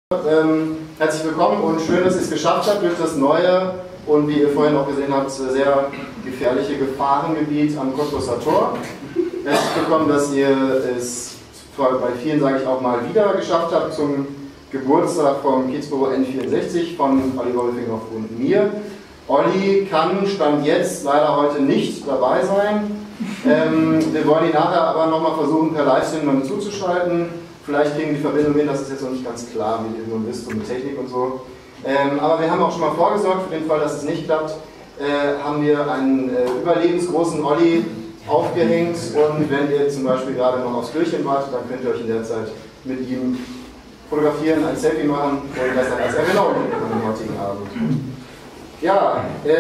Herzlich willkommen und schön, dass ihr es geschafft habt durch das neue und wie ihr vorhin auch gesehen habt, sehr gefährliche Gefahrengebiet am Cottbusser Tor. Herzlich willkommen, dass ihr es bei vielen, sage ich auch mal, wieder geschafft habt zum Geburtstag vom Kiezbüro N64 von Olli Wolfinghoff und mir. Olli kann, stand jetzt, leider heute nicht dabei sein. Wir wollen ihn nachher aber nochmal versuchen, per Livestream zuzuschalten. Vielleicht kriegen die Verbindung hin, das ist jetzt noch nicht ganz klar, wie ihr nun wisst, und mit Technik und so. Aber wir haben auch schon mal vorgesorgt, für den Fall, dass es nicht klappt, haben wir einen überlebensgroßen Olli aufgehängt. Und wenn ihr zum Beispiel gerade noch aufs Klöchen wartet, dann könnt ihr euch in der Zeit mit ihm fotografieren, ein Selfie machen und das dann als Erinnerung an den heutigen Abend. Ja,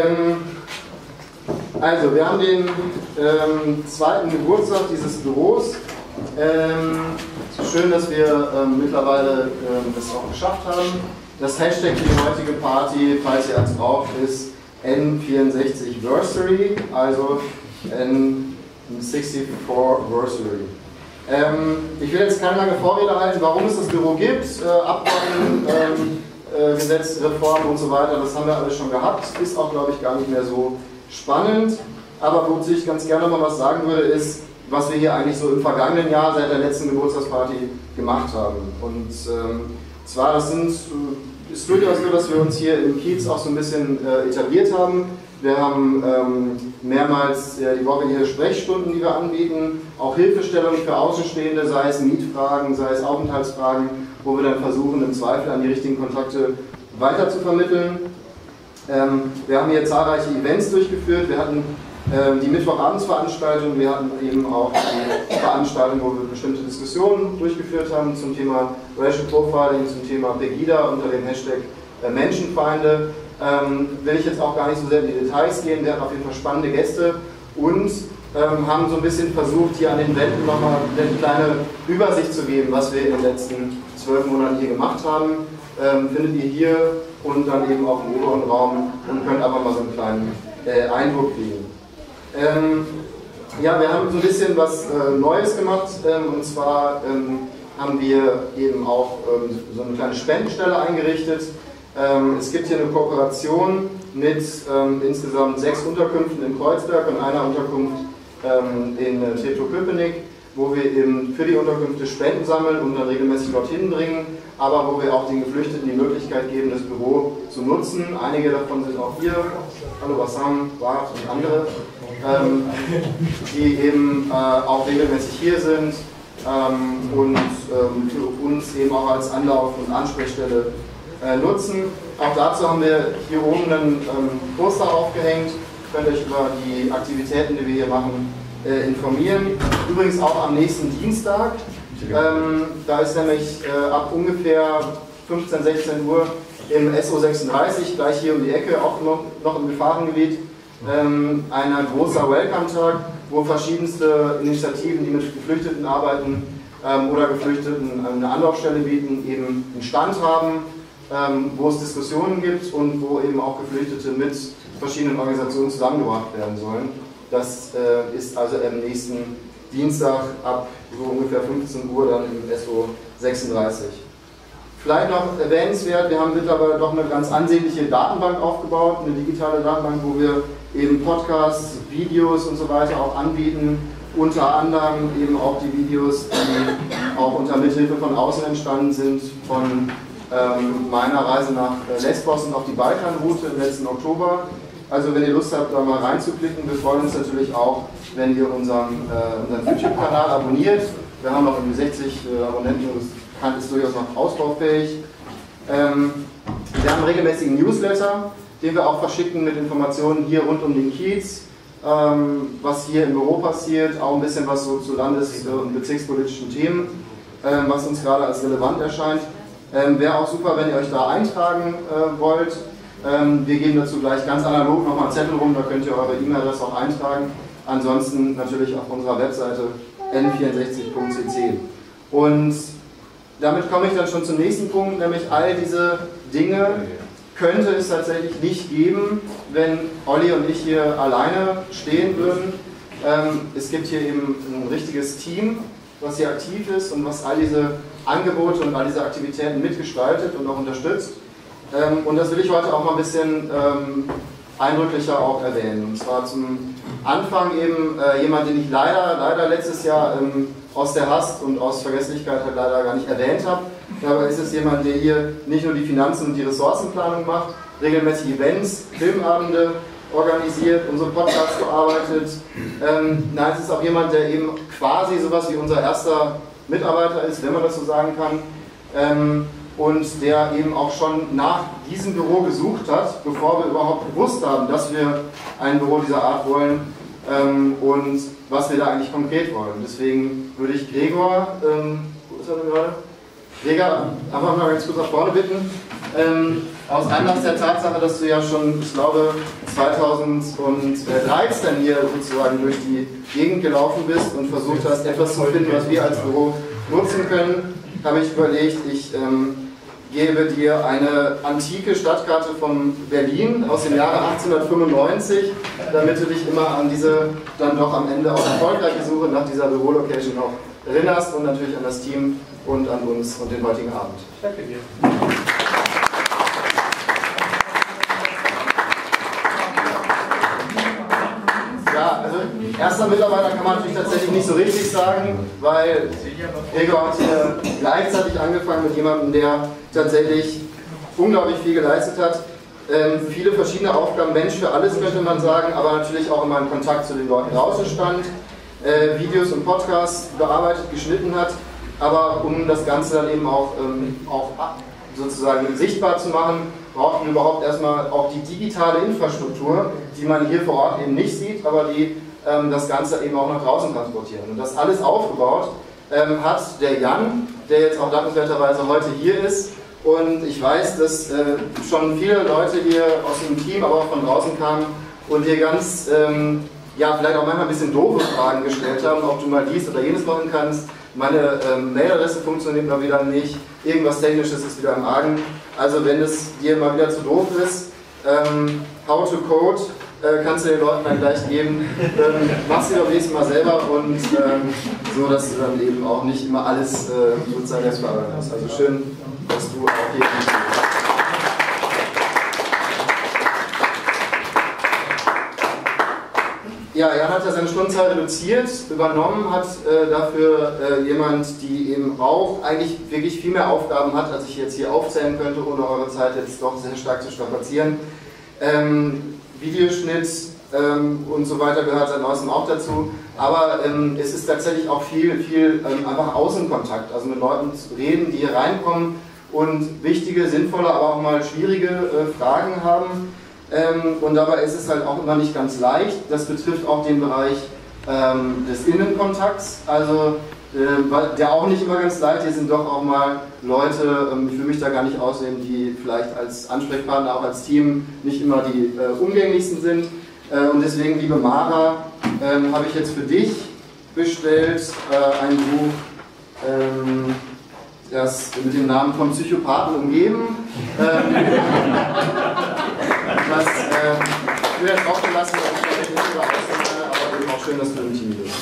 also wir haben den zweiten Geburtstag dieses Büros. Schön, dass wir mittlerweile das auch geschafft haben. Das Hashtag für die heutige Party, falls ihr eins drauf ist, N64versary, also N64versary. Ich will jetzt keine lange Vorrede halten, warum es das Büro gibt, Abkommen, Gesetzreform und so weiter, das haben wir alles schon gehabt, ist auch, glaube ich, gar nicht mehr so spannend. Aber wozu ich ganz gerne mal was sagen würde, ist, was wir hier eigentlich so im vergangenen Jahr seit der letzten Geburtstagsparty gemacht haben. Und zwar, ist durchaus so, dass wir uns hier im Kiez auch so ein bisschen etabliert haben. Wir haben mehrmals die Woche hier Sprechstunden, die wir anbieten, auch Hilfestellungen für Außenstehende, sei es Mietfragen, sei es Aufenthaltsfragen, wo wir dann versuchen, im Zweifel an die richtigen Kontakte weiter zu vermitteln. Wir haben hier zahlreiche Events durchgeführt. Wir hatten die Mittwochabendsveranstaltung, wir hatten eben auch die Veranstaltung, wo wir bestimmte Diskussionen durchgeführt haben zum Thema Racial Profiling, zum Thema Pegida unter dem Hashtag Menschenfeinde. Will ich jetzt auch gar nicht so sehr in die Details gehen, wir hatten auf jeden Fall spannende Gäste und haben so ein bisschen versucht, hier an den Wänden nochmal eine kleine Übersicht zu geben, was wir in den letzten 12 Monaten hier gemacht haben. Findet ihr hier und dann eben auch im oberen Raum und könnt einfach mal so einen kleinen Eindruck kriegen. Ja, wir haben so ein bisschen was Neues gemacht und zwar haben wir eben auch so eine kleine Spendenstelle eingerichtet. Es gibt hier eine Kooperation mit insgesamt 6 Unterkünften in Kreuzberg und einer Unterkunft in Treptow-Köpenick, wo wir eben für die Unterkünfte Spenden sammeln und dann regelmäßig dorthin bringen, aber wo wir auch den Geflüchteten die Möglichkeit geben, das Büro zu nutzen. Einige davon sind auch hier, hallo Bassam, Bart und andere, die eben auch regelmäßig hier sind und für uns eben auch als Anlauf- und Ansprechstelle nutzen. Auch dazu haben wir hier oben einen Poster aufgehängt, könnt euch über die Aktivitäten, die wir hier machen, informieren. Übrigens auch am nächsten Dienstag. Da ist nämlich ab ungefähr 15, 16 Uhr im SO36, gleich hier um die Ecke, auch noch im Gefahrengebiet, ein großer Welcome-Tag, wo verschiedenste Initiativen, die mit Geflüchteten arbeiten oder Geflüchteten eine Anlaufstelle bieten, eben einen Stand haben, wo es Diskussionen gibt und wo eben auch Geflüchtete mit verschiedenen Organisationen zusammengebracht werden sollen. Das ist also am nächsten Dienstag ab so ungefähr 15 Uhr dann im SO36. Vielleicht noch erwähnenswert, wir haben mittlerweile doch eine ganz ansehnliche Datenbank aufgebaut, eine digitale Datenbank, wo wir eben Podcasts, Videos und so weiter auch anbieten. Unter anderem eben auch die Videos, die auch unter Mithilfe von außen entstanden sind, von meiner Reise nach Lesbos und auf die Balkanroute im letzten Oktober. Also wenn ihr Lust habt, da mal reinzuklicken, wir freuen uns natürlich auch, wenn ihr unseren YouTube-Kanal abonniert. Wir haben noch irgendwie 60 Abonnenten, das ist durchaus noch ausbaufähig. Wir haben einen regelmäßigen Newsletter, den wir auch verschicken mit Informationen hier rund um den Kiez, was hier im Büro passiert, auch ein bisschen was so zu landes- und bezirkspolitischen Themen, was uns gerade als relevant erscheint. Wäre auch super, wenn ihr euch da eintragen wollt. Wir geben dazu gleich ganz analog nochmal einen Zettel rum, da könnt ihr eure E-Mail-Adresse auch eintragen. Ansonsten natürlich auf unserer Webseite n64.cc. Und damit komme ich dann schon zum nächsten Punkt, nämlich all diese Dinge könnte es tatsächlich nicht geben, wenn Olli und ich hier alleine stehen würden. Es gibt hier eben ein richtiges Team, was hier aktiv ist und was all diese Angebote und all diese Aktivitäten mitgestaltet und auch unterstützt. Und das will ich heute auch mal ein bisschen eindrücklicher auch erwähnen. Und zwar zum Anfang eben jemand, den ich leider letztes Jahr aus der Hast und aus Vergesslichkeit halt leider gar nicht erwähnt habe. Dabei ist es jemand, der hier nicht nur die Finanzen und die Ressourcenplanung macht, regelmäßig Events, Filmabende organisiert, unsere Podcasts bearbeitet. Nein, es ist auch jemand, der eben quasi sowas wie unser erster Mitarbeiter ist, wenn man das so sagen kann. Und der eben auch schon nach diesem Büro gesucht hat, bevor wir überhaupt gewusst haben, dass wir ein Büro dieser Art wollen und was wir da eigentlich konkret wollen. Deswegen würde ich Gregor, wo ist er denn gerade? Gregor, einfach mal ganz kurz nach vorne bitten. Aus Anlass der Tatsache, dass du ja schon, ich glaube, 2013 hier sozusagen durch die Gegend gelaufen bist und versucht hast, etwas zu finden, was wir als Büro nutzen können, habe ich überlegt, ich gebe dir eine antike Stadtkarte von Berlin aus dem Jahre 1895, damit du dich immer an diese dann doch am Ende auch erfolgreiche Suche nach dieser Bürolocation noch erinnerst und natürlich an das Team und an uns und den heutigen Abend. Danke dir. Ja, also erster Mitarbeiter kann man natürlich tatsächlich nicht so richtig sagen, weil Gregor hat hier gleichzeitig angefangen mit jemandem, der tatsächlich unglaublich viel geleistet hat. Viele verschiedene Aufgaben, Mensch für alles könnte man sagen, aber natürlich auch immer in Kontakt zu den Leuten draußen stand, Videos und Podcasts bearbeitet, geschnitten hat, aber um das Ganze dann eben auch sozusagen sichtbar zu machen, brauchen wir überhaupt erstmal auch die digitale Infrastruktur, die man hier vor Ort eben nicht sieht, aber die das Ganze eben auch nach draußen transportieren. Und das alles aufgebaut hat der Jan, der jetzt auch dankenswerterweise heute hier ist. Und ich weiß, dass schon viele Leute hier aus dem Team, aber auch von draußen kamen und hier ganz, ja, vielleicht auch manchmal ein bisschen doofe Fragen gestellt haben, ob du mal dies oder jenes machen kannst. Meine Mailadresse funktioniert mal wieder nicht, irgendwas Technisches ist wieder im Argen. Also wenn es dir mal wieder zu doof ist, how to code kannst du den Leuten dann gleich geben. Mach sie doch nächstes Mal selber und so, dass du dann eben auch nicht immer alles sozusagen selbst bearbeiten hast. Also schön, dass du auch hier bist. Ja, Jan hat ja seine Stundenzahl reduziert, übernommen hat dafür jemand, die eben auch eigentlich wirklich viel mehr Aufgaben hat, als ich jetzt hier aufzählen könnte, ohne eure Zeit jetzt doch sehr stark zu strapazieren. Videoschnitt und so weiter gehört seit neuestem auch dazu, aber es ist tatsächlich auch viel einfach Außenkontakt, also mit Leuten zu reden, die hier reinkommen und wichtige, sinnvolle, aber auch mal schwierige Fragen haben. Und dabei ist es halt auch immer nicht ganz leicht. Das betrifft auch den Bereich des Innenkontakts, also der auch nicht immer ganz leicht. Hier sind doch auch mal Leute, ich will mich da gar nicht ausnehmen, die vielleicht als Ansprechpartner, auch als Team nicht immer die umgänglichsten sind. Und deswegen, liebe Mara, habe ich jetzt für dich bestellt ein Buch, das mit dem Namen von Psychopathen umgeben. Das wird jetzt aufgelassen, dass ich nicht über Aussehen, aber eben auch schön, dass du im Team bist.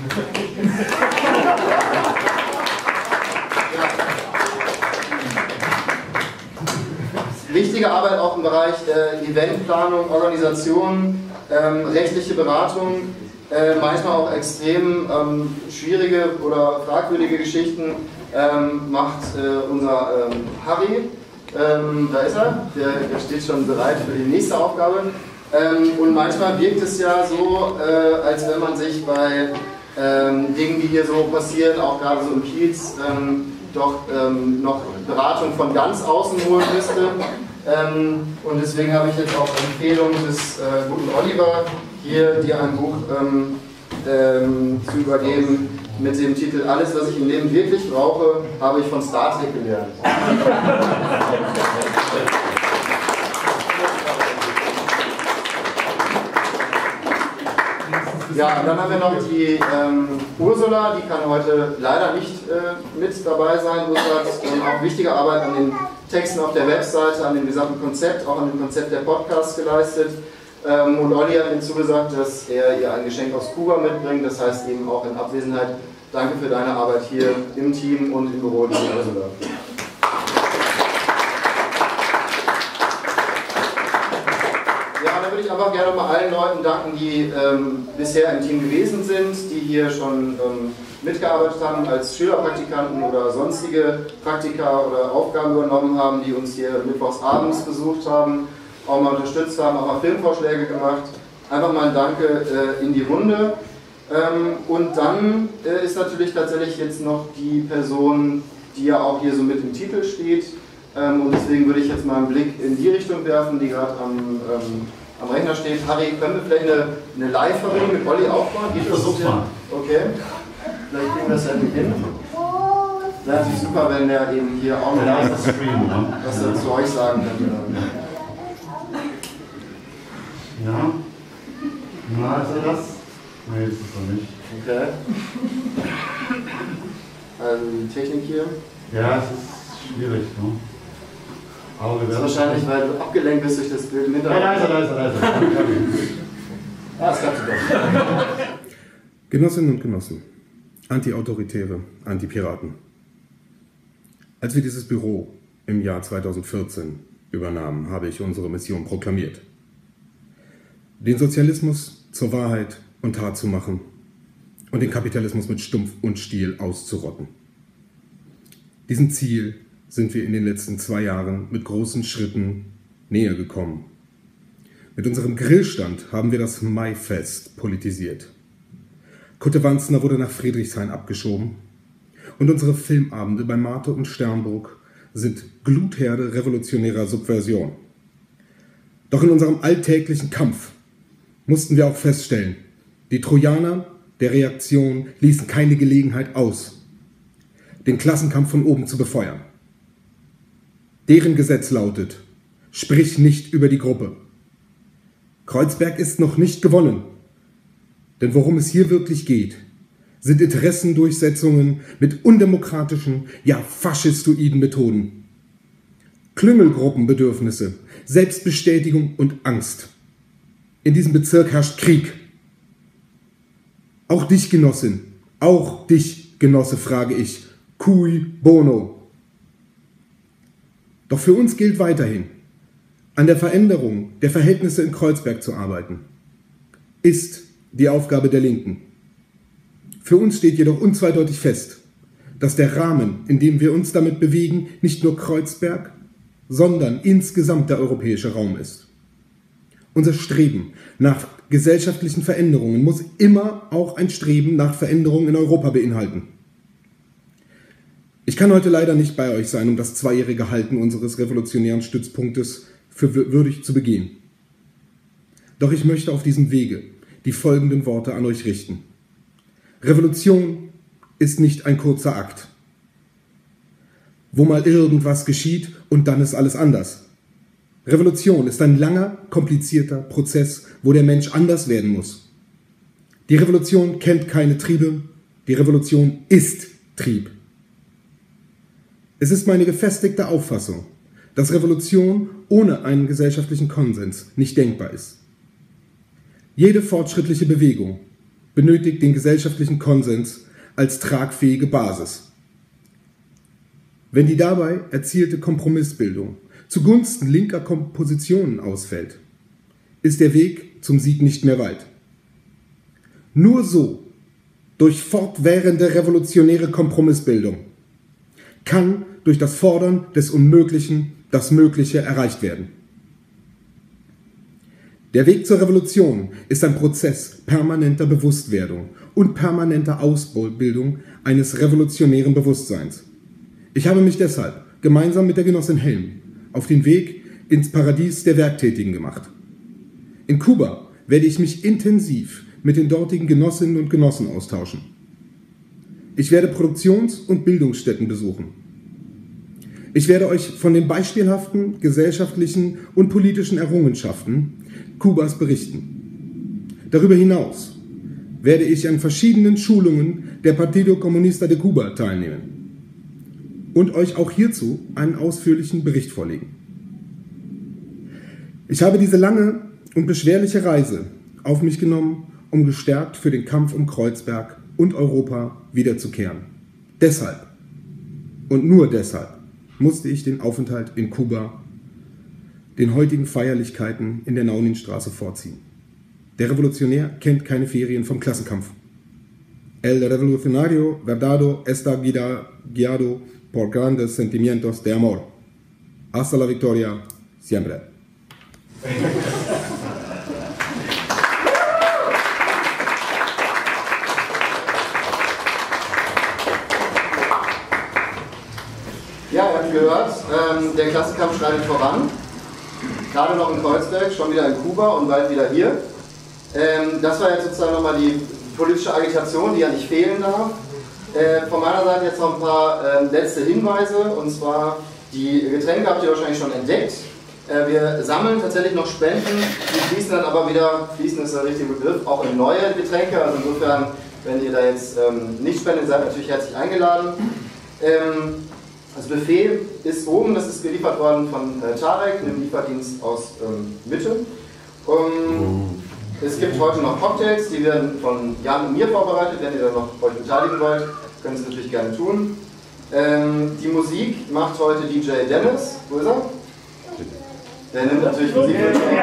Ja. Wichtige Arbeit auch im Bereich Eventplanung, Organisation, rechtliche Beratung, manchmal auch extrem schwierige oder fragwürdige Geschichten macht unser Harry. Da ist er, der steht schon bereit für die nächste Aufgabe. Und manchmal wirkt es ja so, als wenn man sich bei Dingen, die hier so passieren, auch gerade so im Kiez, doch noch Beratung von ganz außen holen müsste. Und deswegen habe ich jetzt auch Empfehlung des guten Oliver, hier dir ein Buch zu übergeben mit dem Titel Alles, was ich im Leben wirklich brauche, habe ich von Star Trek gelernt. Ja, und dann haben wir noch die Ursula, die kann heute leider nicht mit dabei sein. Ursula hat auch wichtige Arbeit an den Texten auf der Webseite, an dem gesamten Konzept, auch an dem Konzept der Podcasts geleistet. Und Olli hat mir zugesagt, dass er ihr ein Geschenk aus Kuba mitbringt, das heißt eben auch in Abwesenheit Danke für deine Arbeit hier im Team und im Büro in Ursula. Ja, da würde ich einfach gerne mal allen Leuten danken, die bisher im Team gewesen sind, die hier schon mitgearbeitet haben als Schülerpraktikanten oder sonstige Praktika oder Aufgaben übernommen haben, die uns hier mittwochs abends besucht haben, auch mal unterstützt haben, auch mal Filmvorschläge gemacht. Einfach mal ein Danke in die Runde. Und dann ist natürlich tatsächlich jetzt noch die Person, die ja auch hier so mit im Titel steht. Und deswegen würde ich jetzt mal einen Blick in die Richtung werfen, die gerade am Rechner steht. Harry, können wir vielleicht eine Live-Verbindung mit Olli aufbauen? Ich versuch's mal. Okay. Vielleicht kriegen wir das ja nicht hin. Wäre natürlich super, wenn der eben hier auch noch was zu euch sagen könnte. Ja. Na, ist er das? Nee, ist es doch nicht. Okay. Also die Technik hier. Ja, es ist schwierig, ne? Aber wir Das werden ist wahrscheinlich, weil du abgelenkt bist durch das Bild im Hintergrund. Ja, leise. Ah, es klappt doch. Genossinnen und Genossen, Anti-Autoritäre, Anti-Piraten. Als wir dieses Büro im Jahr 2014 übernahmen, habe ich unsere Mission proklamiert. Den Sozialismus zur Wahrheit und Tat zu machen und den Kapitalismus mit Stumpf und Stiel auszurotten. Diesem Ziel sind wir in den letzten 2 Jahren mit großen Schritten näher gekommen. Mit unserem Grillstand haben wir das Maifest politisiert. Kutte Wanzner wurde nach Friedrichshain abgeschoben und unsere Filmabende bei Marte und Sternburg sind Glutherde revolutionärer Subversion. Doch in unserem alltäglichen Kampf mussten wir auch feststellen, die Trojaner der Reaktion ließen keine Gelegenheit aus, den Klassenkampf von oben zu befeuern. Deren Gesetz lautet, sprich nicht über die Gruppe. Kreuzberg ist noch nicht gewonnen, denn worum es hier wirklich geht, sind Interessendurchsetzungen mit undemokratischen, ja faschistoiden Methoden. Klüngelgruppenbedürfnisse, Selbstbestätigung und Angst. In diesem Bezirk herrscht Krieg. Auch dich, Genossin, auch dich, Genosse, frage ich, cui bono? Doch für uns gilt weiterhin, an der Veränderung der Verhältnisse in Kreuzberg zu arbeiten, ist die Aufgabe der Linken. Für uns steht jedoch unzweideutig fest, dass der Rahmen, in dem wir uns damit bewegen, nicht nur Kreuzberg, sondern insgesamt der europäische Raum ist. Unser Streben nach gesellschaftlichen Veränderungen muss immer auch ein Streben nach Veränderungen in Europa beinhalten. Ich kann heute leider nicht bei euch sein, um das 2-jährige Halten unseres revolutionären Stützpunktes für würdig zu begehen. Doch ich möchte auf diesem Wege die folgenden Worte an euch richten. Revolution ist nicht ein kurzer Akt, wo mal irgendwas geschieht und dann ist alles anders. Revolution ist ein langer, komplizierter Prozess, wo der Mensch anders werden muss. Die Revolution kennt keine Triebe, die Revolution ist Trieb. Es ist meine gefestigte Auffassung, dass Revolution ohne einen gesellschaftlichen Konsens nicht denkbar ist. Jede fortschrittliche Bewegung benötigt den gesellschaftlichen Konsens als tragfähige Basis. Wenn die dabei erzielte Kompromissbildung zugunsten linker Kompositionen ausfällt, ist der Weg zum Sieg nicht mehr weit. Nur so, durch fortwährende revolutionäre Kompromissbildung, kann durch das Fordern des Unmöglichen das Mögliche erreicht werden. Der Weg zur Revolution ist ein Prozess permanenter Bewusstwerdung und permanenter Ausbildung eines revolutionären Bewusstseins. Ich habe mich deshalb gemeinsam mit der Genossin Helm auf den Weg ins Paradies der Werktätigen gemacht. In Kuba werde ich mich intensiv mit den dortigen Genossinnen und Genossen austauschen. Ich werde Produktions- und Bildungsstätten besuchen. Ich werde euch von den beispielhaften gesellschaftlichen und politischen Errungenschaften Kubas berichten. Darüber hinaus werde ich an verschiedenen Schulungen der Partido Comunista de Cuba teilnehmen und euch auch hierzu einen ausführlichen Bericht vorlegen. Ich habe diese lange und beschwerliche Reise auf mich genommen, um gestärkt für den Kampf um Kreuzberg und Europa wiederzukehren. Deshalb und nur deshalb musste ich den Aufenthalt in Kuba den heutigen Feierlichkeiten in der Nauninstraße vorziehen. Der Revolutionär kennt keine Ferien vom Klassenkampf. El revolucionario verdadero está guiado por grandes sentimientos de amor. Hasta la victoria, siempre. Ja, ihr habt gehört, der Klassenkampf schreitet voran. Gerade noch in Kreuzberg, schon wieder in Kuba und bald wieder hier. Das war jetzt sozusagen nochmal die politische Agitation, die ja nicht fehlen darf. Von meiner Seite jetzt noch ein paar letzte Hinweise, und zwar die Getränke habt ihr wahrscheinlich schon entdeckt. Wir sammeln tatsächlich noch Spenden, die fließen dann aber wieder, fließen ist der richtige Begriff, auch in neue Getränke. Also insofern, wenn ihr da jetzt nicht spendet, seid natürlich herzlich eingeladen. Das Buffet ist oben, das ist geliefert worden von Tarek, einem Lieferdienst aus Mitte. Es gibt heute noch Cocktails, die werden von Jan und mir vorbereitet. Wenn ihr da noch euch beteiligen wollt, könnt ihr es natürlich gerne tun. Die Musik macht heute DJ Dennis. Wo ist er? Der nimmt natürlich Musik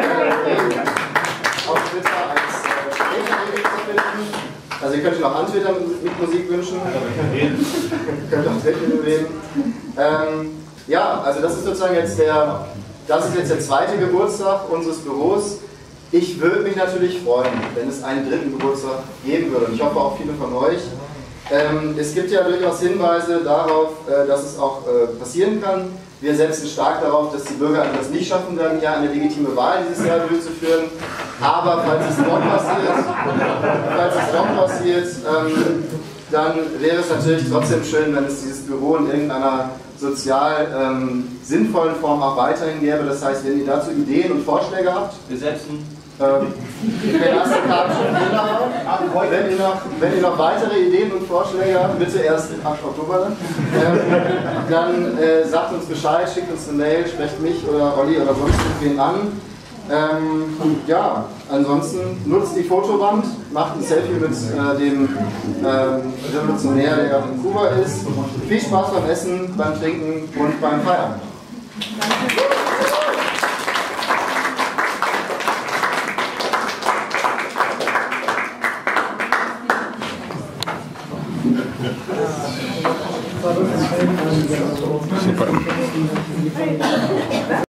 auf Twitter als Sprecher zu finden. Also ihr könnt ihn auch antwittern mit Musik wünschen. Könnt auch mit reden. Ja, also das ist sozusagen jetzt der zweite Geburtstag unseres Büros. Ich würde mich natürlich freuen, wenn es einen dritten Geburtstag geben würde, und ich hoffe auch viele von euch. Es gibt ja durchaus Hinweise darauf, dass es auch passieren kann. Wir setzen stark darauf, dass die Bürger das nicht schaffen werden, ja eine legitime Wahl dieses Jahr durchzuführen. Aber falls es doch passiert, dann wäre es natürlich trotzdem schön, wenn es dieses Büro in irgendeiner sozial sinnvollen Form auch weiterhin gäbe. Das heißt, wenn ihr dazu Ideen und Vorschläge habt, wenn ihr noch weitere Ideen und Vorschläge habt, bitte erst im 8. Oktober dann sagt uns Bescheid, schickt uns eine Mail, sprecht mich oder Olli oder sonst wen an. Ja, ansonsten nutzt die Fotowand, macht ein Selfie mit dem Revolutionär, der gerade in Kuba ist. Viel Spaß beim Essen, beim Trinken und beim Feiern. Super.